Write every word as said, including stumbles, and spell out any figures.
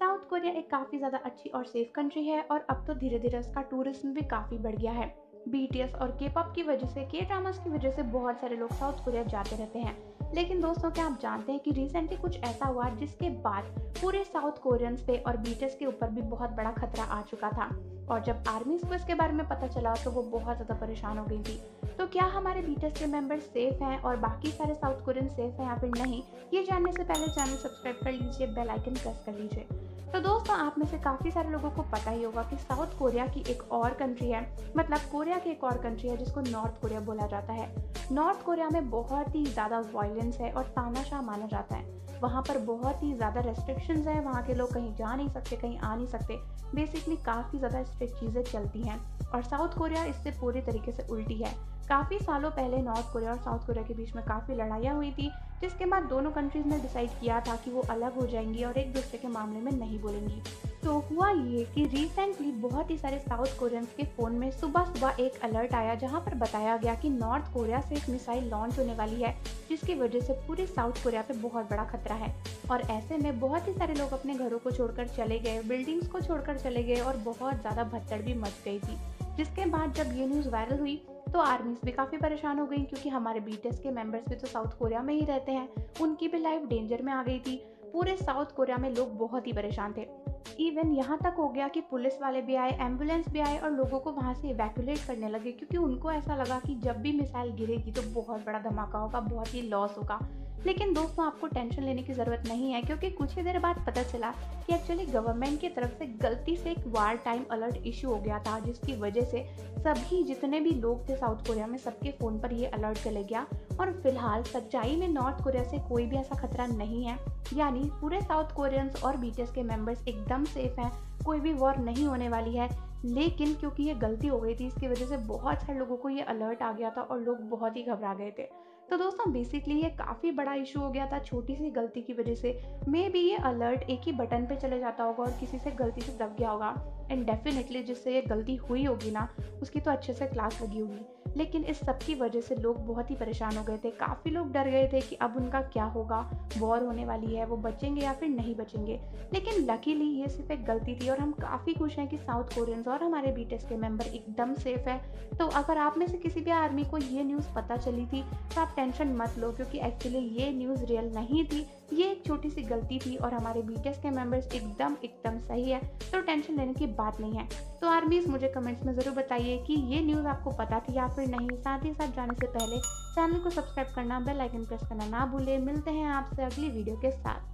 South Korea एक काफ़ी ज़्यादा अच्छी और सेफ कंट्री है और अब तो धीरे धीरे उसका टूरिज्म भी काफ़ी बढ़ गया है। बीटीएस और के पॉप की वजह से, के ड्रामास की वजह से बहुत सारे लोग साउथ कोरिया जाते रहते हैं। लेकिन दोस्तों, क्या आप जानते हैं कि रिसेंटली कुछ ऐसा हुआ जिसके बाद पूरे साउथ कोरियंस पे और बीटीएस के ऊपर भी बहुत बड़ा खतरा आ चुका था। और जब आर्मीज को इसके बारे में पता चला तो वो बहुत ज़्यादा परेशान हो गई थी। तो क्या हमारे बीटीएस के मेंबर्स सेफ हैं और बाकी सारे साउथ कोरियन सेफ हैं या फिर नहीं, ये जानने से पहले चैनल सब्सक्राइब कर लीजिए, बेल आइकन प्रेस कर लीजिए। तो दोस्तों, आप में से काफ़ी सारे लोगों को पता ही होगा कि साउथ कोरिया की एक और कंट्री है, मतलब कोरिया की एक और कंट्री है जिसको नॉर्थ कोरिया बोला जाता है। नॉर्थ कोरिया में बहुत ही ज़्यादा वायलेंस है और तानाशाह माना जाता है। वहाँ पर बहुत ही ज़्यादा रेस्ट्रिक्शंस हैं, वहाँ के लोग कहीं जा नहीं सकते, कहीं आ नहीं सकते। बेसिकली काफ़ी ज़्यादा स्ट्रिक्ट चीज़ें चलती हैं और साउथ कोरिया इससे पूरी तरीके से उल्टी है। काफ़ी सालों पहले नॉर्थ कोरिया और साउथ कोरिया के बीच में काफ़ी लड़ाइयाँ हुई थी, जिसके बाद दोनों कंट्रीज़ ने डिसाइड किया था कि वो अलग हो जाएंगी और एक दूसरे के मामले में नहीं बोलेंगी। तो हुआ ये कि रिसेंटली बहुत ही सारे साउथ कोरियंस के फ़ोन में सुबह सुबह एक अलर्ट आया, जहां पर बताया गया कि नॉर्थ कोरिया से एक मिसाइल लॉन्च होने वाली है, जिसकी वजह से पूरे साउथ कोरिया पे बहुत बड़ा खतरा है। और ऐसे में बहुत ही सारे लोग अपने घरों को छोड़कर चले गए, बिल्डिंग्स को छोड़कर चले गए और बहुत ज़्यादा भगदड़ भी मच गई थी। जिसके बाद जब ये न्यूज़ वायरल हुई तो आर्मीज भी काफ़ी परेशान हो गई, क्योंकि हमारे बीटीएस के मेंबर्स भी तो साउथ कोरिया में ही रहते हैं, उनकी भी लाइफ डेंजर में आ गई थी। पूरे साउथ कोरिया में लोग बहुत ही परेशान थे। इवन यहाँ तक हो गया कि पुलिस वाले भी आए, एम्बुलेंस भी आए और लोगों को वहाँ से इवैक्यूएट करने लगे, क्योंकि उनको ऐसा लगा कि जब भी मिसाइल गिरेगी तो बहुत बड़ा धमाका होगा, बहुत ही लॉस होगा। लेकिन दोस्तों, आपको टेंशन लेने की ज़रूरत नहीं है, क्योंकि कुछ ही देर बाद पता चला कि एक्चुअली गवर्नमेंट की तरफ से गलती से एक वार टाइम अलर्ट इशू हो गया था, जिसकी वजह से सभी जितने भी लोग थे साउथ कोरिया में, सबके फ़ोन पर ये अलर्ट चले गया। और फिलहाल सच्चाई में नॉर्थ कोरिया से कोई भी ऐसा खतरा नहीं है, यानी पूरे साउथ कोरियंस और बीटीएस के मेंबर्स एकदम सेफ हैं, कोई भी वॉर नहीं होने वाली है। लेकिन क्योंकि ये गलती हो गई थी, इसकी वजह से बहुत सारे लोगों को ये अलर्ट आ गया था और लोग बहुत ही घबरा गए थे। तो दोस्तों, बेसिकली ये काफ़ी बड़ा इशू हो गया था छोटी सी गलती की वजह से। मे बी ये अलर्ट एक ही बटन पे चले जाता होगा और किसी से गलती से दब गया होगा, एंड डेफिनेटली जिससे ये गलती हुई होगी ना, उसकी तो अच्छे से क्लास लगी होगी। लेकिन इस सब की वजह से लोग बहुत ही परेशान हो गए थे, काफ़ी लोग डर गए थे कि अब उनका क्या होगा, वॉर होने वाली है, वो बचेंगे या फिर नहीं बचेंगे। लेकिन लकीली ये सिर्फ एक गलती थी और हम काफ़ी खुश हैं कि साउथ कोरियंस और हमारे बीटीएस के मेंबर एकदम सेफ है। तो अगर आप में से किसी भी आर्मी को ये न्यूज़ पता चली थी तो आप टेंशन मत लो, क्योंकि एक्चुअली ये न्यूज़ रियल नहीं थी, ये एक छोटी सी गलती थी और हमारे बीटीएस के मेंबर्स एकदम एकदम सही है, तो टेंशन लेने की बात नहीं है। तो आर्मीज मुझे कमेंट्स में ज़रूर बताइए कि ये न्यूज़ आपको पता थी या फिर नहीं। साथ ही साथ जाने से पहले चैनल को सब्सक्राइब करना, बेल आइकन प्रेस करना ना भूलें। मिलते हैं आपसे अगली वीडियो के साथ।